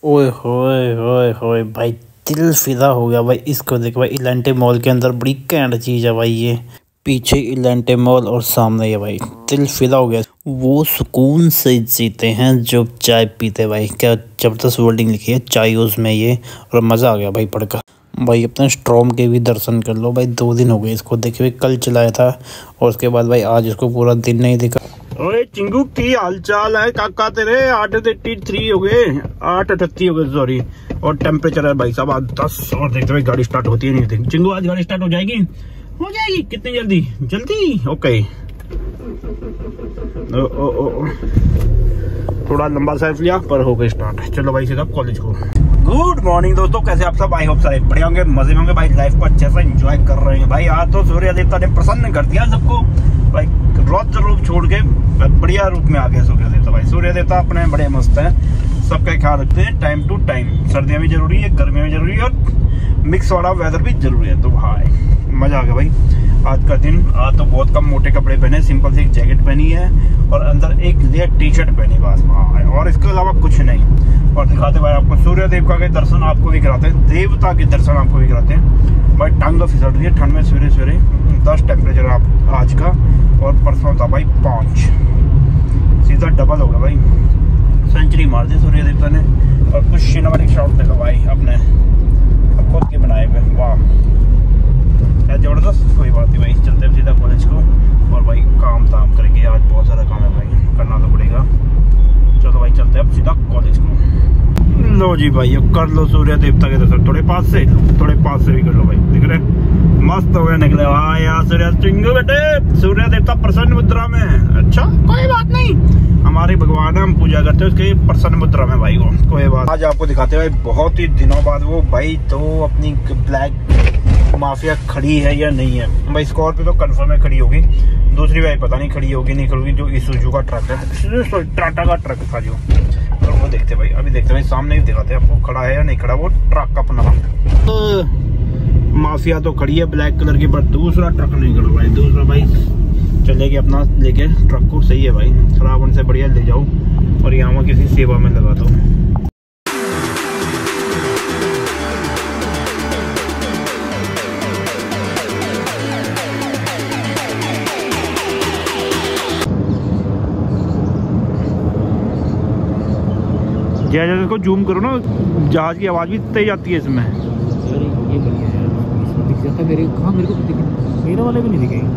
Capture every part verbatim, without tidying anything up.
ओए होए होए होए भाई, दिल फिदा हो गया भाई। इसको देख भाई, इलांटे मॉल के अंदर बड़ी कैंट चीज़ है भाई। ये पीछे इलांटे मॉल और सामने ये भाई, दिल फिदा हो गया। वो सुकून से जीते हैं जो चाय पीते भाई। क्या जबरदस्त वर्डिंग लिखी है चाय उसमें ये, और मज़ा आ गया भाई पढ़कर। भाई अपने स्ट्रॉम के भी दर्शन कर लो भाई। दो दिन हो गए इसको देखे हुए, कल चलाया था और उसके बाद भाई आज इसको पूरा दिन नहीं दिखा। ओए चिंगू की हाल चाल है काका तेरे? आठ एट्टी थ्री हो गए, आठ अठत्ती हो गए सॉरी। और टेम्परेचर है भाई साहब आज दस। और देखते भाई गाड़ी स्टार्ट होती है नहीं होती। चिंगू आज गाड़ी स्टार्ट हो जाएगी? हो जाएगी। कितनी जल्दी? जल्दी ओके। ओ, ओ, ओ, ओ। थोड़ा लंबा साइड लिया पर हो गई स्टार्ट। चलो भाई सीधा कॉलेज को। गुड मॉर्निंग दोस्तों, कैसे आप सब? आई होप सारे बढ़िया होंगे, मजे में होंगे भाई। लाइफ को अच्छे से एंजॉय कर रहे हैं भाई। आज तो सूर्य देवता ने प्रसन्न कर दिया सबको भाई। रौद्र रूप छोड़ के बढ़िया रूप में आ गए सूर्य देवता भाई। सूर्य देवता अपने बड़े मस्त हैं, सबका ख्याल रखते हैं टाइम टू टाइम। सर्दियाँ भी जरूरी है, गर्मियाँ भी जरूरी है, और मिक्स वाला वेदर भी जरूरी है। तो भाई मजा आ गया भाई आज का दिन। आज तो बहुत कम मोटे कपड़े पहने, सिंपल सी एक जैकेट पहनी है और अंदर एक लेयर टी शर्ट पहनी बस भाई, और इसके अलावा कुछ नहीं। और दिखाते भाई आपको सूर्य देवता के दर्शन आपको भी कराते हैं, देवता के दर्शन आपको भी कराते हैं भाई। टांग तो फिसल रही है ठंड में सवेरे सवेरे। दस टेम्परेचर आप आज का, और परसों था भाई पाँच। सीधा डबल हो गया भाई, सेंचुरी मार दी सूर्य देवता ने। और कुछ सिनेमैटिक शॉट देखो भाई अपने खुद के बनाए हुए, वाह जबरदस्त। कोई बात नहीं भाई, चलते हैं सीधा कॉलेज को। और भाई काम ताम करेंगे, आज बहुत सारा काम है भाई, करना तो पड़ेगा। चलो भाई चलते हैं अब सीधा कॉलेज को। लो जी भाई, अब कर लो सूर्य देवता के दर्शन। थोड़े पास से थोड़े पास से भी कर लो भाई, दिख रहे मस्त हो गया निकले। हाँ यार सूर्य चिंगू बेटे, सूर्य देवता प्रसन्न मुद्रा में। अच्छा कोई बात नहीं, हमारे भगवान हम पूजा करते हैं उसके प्रसन्न मुद्रा में भाई। वो कोई बात। आज आपको दिखाते हैं बहुत ही दिनों बाद वो भाई तो अपनी ब्लैक माफिया खड़ी है या नहीं है भाई। स्कॉर्पियो तो कंफर्म है खड़ी होगी, दूसरी भाई पता नहीं खड़ी होगी नहीं खड़ी। जो इसुजू का ट्रक है, टाटा का ट्रक था जो, और वो देखते भाई अभी देखते भाई सामने ही दिखाते हैं आपको खड़ा है या नहीं खड़ा वो ट्रक अपना। तो माफिया तो खड़ी है ब्लैक कलर की, पर दूसरा ट्रक नहीं खड़ा भाई। दूसरा भाई चलेगी अपना लेके ट्रक को, सही है भाई। रावण से बढ़िया ले जाओ और यहाँ किसी सेवा में लगा दो। जैसे इसको जूम करो ना, जहाज की आवाज भी तेज आती है इसमें। ये बढ़िया है, इसमें दिख जाता है मेरे। हाँ मेरे को दिख, मेरा वाले भी नहीं दिखेगा।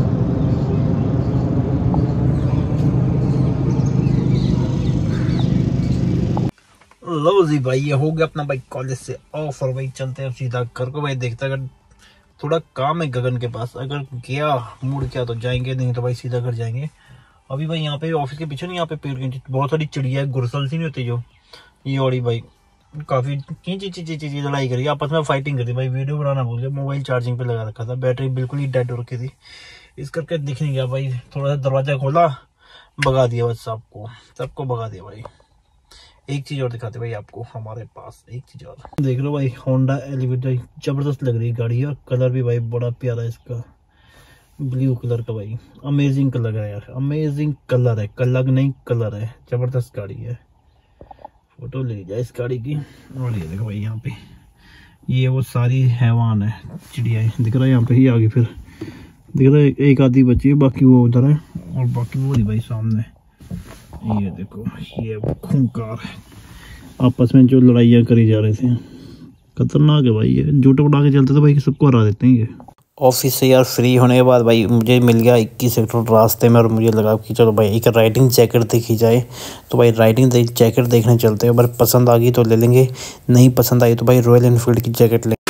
लो जी भाई, ये हो गया अपना भाई कॉलेज से ऑफ। और भाई चलते हैं सीधा घर को भाई। देखते अगर थोड़ा काम है गगन के पास, अगर गया मुड़ गया तो जाएंगे, नहीं तो भाई सीधा घर जाएंगे। अभी भाई यहाँ पे ऑफिस के पीछे नहीं, यहाँ पे पेड़ की बहुत सारी चिड़िया है, गुरसल सी नहीं होती जो, ये वाली भाई काफी चीची चीची चीची लड़ाई करी, आपस में फाइटिंग करी भाई। वीडियो बनाना भूल गया, मोबाइल चार्जिंग पे लगा रखा था, बैटरी बिल्कुल ही डेड हो रखी थी, इस करके दिख नहीं गया भाई। थोड़ा सा दरवाजा खोला, भगा दिया बस सबको, सबको भगा दिया भाई। एक चीज और दिखाते भाई आपको हमारे पास, एक चीज और देख लो भाई। होंडा एलिवेटर जबरदस्त लग रही है गाड़ी, और कलर भी भाई बड़ा प्यारा है इसका, ब्लू कलर का भाई। अमेजिंग कलर है यार, अमेजिंग कलर है, कलर नहीं कलर है, जबरदस्त गाड़ी है। फोटो ले जाए इस गाड़ी की। और ये देखो भाई यहाँ पे, ये वो सारी हैवान है, चिड़िया दिख रहा है यहाँ पे ही आगे, फिर दिख रहा है एक आधी बची है, बाकी वो उधर है, और बाकी वो नहीं भाई सामने। ये देखो ये वो खूंखार है, आपस में जो लड़ाइयाँ करी जा रहे थे, खतरनाक है भाई। ये जूटे उड़ा के चलते थे भाई, सबको हरा देते हैं ये। ऑफिस से यार फ्री होने के बाद भाई मुझे मिल गया इक्कीस सेक्टर रास्ते में, और मुझे लगा कि चलो भाई एक राइडिंग जैकेट देखी जाए। तो भाई राइडिंग जैकेट देखने चलते हैं, अगर पसंद आ गई तो ले लेंगे, नहीं पसंद आई तो भाई रॉयल एनफील्ड की जैकेट ले।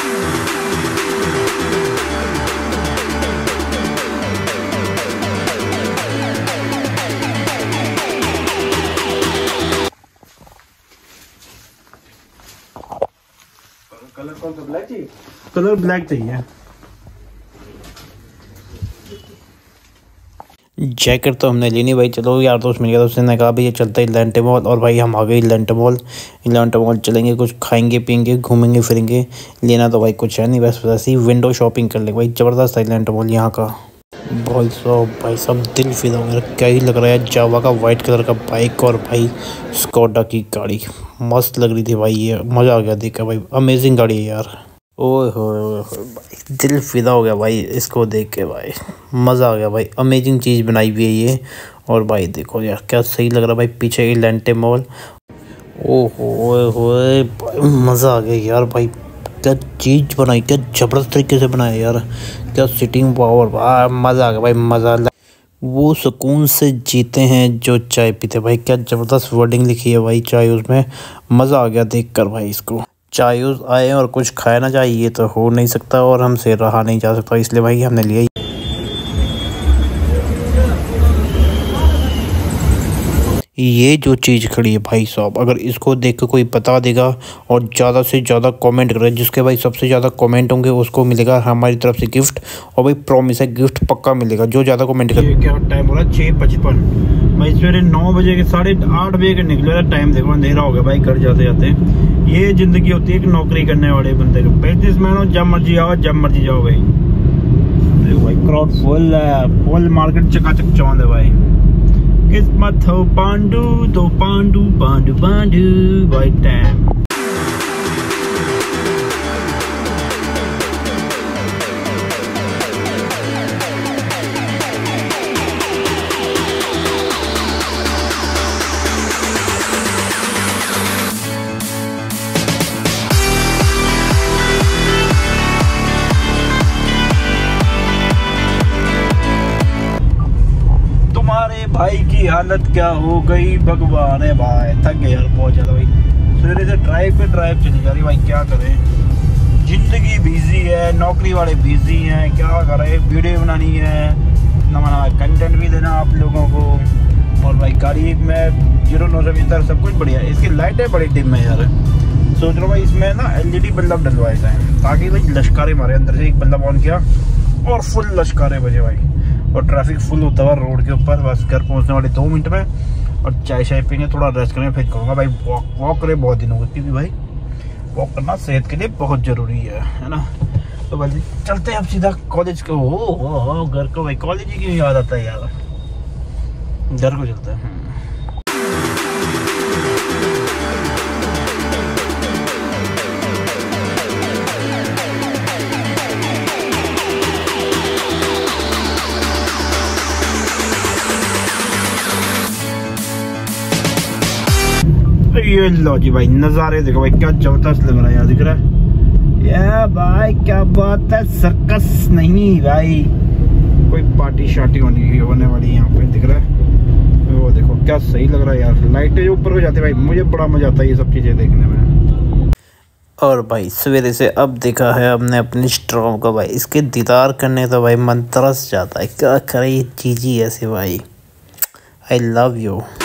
कलर कौन सा? ब्लैक चाहिए? कलर ब्लैक चाहिए। जैकेट तो हमने ली नहीं भाई, चलो यार दोस्त मिल गया तो उसने कहा भाई ये चलता है इलांटे मॉल, और भाई हम आ गए इलांटे मॉल। इलांटे मॉल चलेंगे, कुछ खाएंगे पियेंगे, घूमेंगे फिरेंगे। लेना तो भाई कुछ है नहीं, बस वैसे ही विंडो शॉपिंग कर लेंगे भाई। जबरदस्त है इलांटे मॉल यहाँ का। भाई साहब भाई साहब दिल फिदा हो गया, क्या ही लग रहा है। जावा का वाइट कलर का बाइक और भाई स्कोडा की गाड़ी मस्त लग रही थी भाई। ये मज़ा आ गया देखा भाई, अमेजिंग गाड़ी है यार। ओए होए ओए होए भाई, दिल फिदा हो गया भाई इसको देख के भाई। मज़ा आ गया भाई, अमेजिंग चीज़ बनाई हुई है ये। और भाई देखो यार क्या सही लग रहा है भाई, पीछे इलेंटे मॉल। ओहो ओए होए भाई, मज़ा आ गया यार भाई। क्या चीज़ बनाई, क्या ज़बरदस्त तरीके से बनाया यार। क्या सिटिंग पावर, वाह मज़ा आ गया भाई, मज़ा। वो सुकून से जीते हैं जो चाय पीते भाई, क्या ज़बरदस्त वर्डिंग लिखी है भाई चाय उसमें। मज़ा आ गया देख कर भाई इसको। चाय उस आए और कुछ खाया ना जाए ये तो हो नहीं सकता, और हमसे रहा नहीं जा सकता, इसलिए भाई हमने लिया। ये जो चीज़ खड़ी है भाई साहब, अगर इसको देख कर कोई बता देगा और ज़्यादा से ज़्यादा कमेंट करे, जिसके भाई सबसे ज़्यादा कमेंट होंगे उसको मिलेगा हमारी तरफ से गिफ्ट। और भाई प्रॉमिस है गिफ्ट पक्का मिलेगा जो ज़्यादा कमेंट करे। क्या टाइम हो रहा है, छः पचपन भाई, सवेरे नौ बजे के साढ़े आठ बजे के निकले रहा टाइम। देखो अंधेरा हो गया भाई घर जाते जाते। ये ज़िंदगी होती है एक नौकरी करने वाले बंदे को। बिजनेसमैन हो, जब मर्जी आओ जब मर्जी जाओ भाई। देखो भाई क्राउड फुल है, फुल मार्केट चकाचक चौंध है भाई। किस्मत हो पांडू तो पांडू पांडू पांडू भाई टाइम। भाई की हालत क्या हो गई भगवान है भाई, थक गए यार बहुत ज़्यादा भाई। सवेरे से ड्राइव पे ड्राइव चली जा रही भाई, क्या करें। ज़िंदगी बिजी है, नौकरी वाले बिजी हैं, क्या करें। वीडियो बनानी है, नवा नवा कंटेंट भी देना आप लोगों को। और भाई गाड़ी में जीरो नौ सौ इधर सब कुछ बढ़िया है। इसकी लाइटें बड़ी डिम है यार। सोच रहा हूँ भाई इसमें ना एल ई डी बल्ब डलवाए जाए, ताकि भाई लश्कारे मारे। अंदर से एक बल्ब ऑन किया और फुल लश्कारे बजे भाई। और ट्रैफिक फुल होता हुआ रोड के ऊपर, बस घर पहुंचने वाले दो मिनट में। और चाय शाय पीएंगे, थोड़ा रेस्ट करेंगे, फिर कहूँगा भाई वॉक वॉक करें बहुत दिन हो गए, क्योंकि भाई वॉक करना सेहत के लिए बहुत ज़रूरी है है ना। तो भाई चलते हैं अब सीधा कॉलेज को। हो घर को भाई, कॉलेज ही क्यों याद आता है यार, घर को चलते हैं। ये लो जी भाई नज़ारे देखो भाई, क्या जबरदस्त लग रहा है यार, दिख रहा है या भाई, क्या बात है। सर्कस नहीं भाई, कोई पार्टी शार्टी होनी होने वाली यहाँ पे, दिख रहा है वो देखो क्या सही लग रहा है यार। लाइटें जो ऊपर हो जाती है भाई, मुझे बड़ा मजा आता है ये सब चीज़ें देखने में। और भाई सवेरे से अब देखा है हमने अपनी स्ट्रॉम का भाई, इसके दीदार करने तो भाई मन तरस जाता है। क्या करे ये चीज़ ही ऐसे भाई। I love you.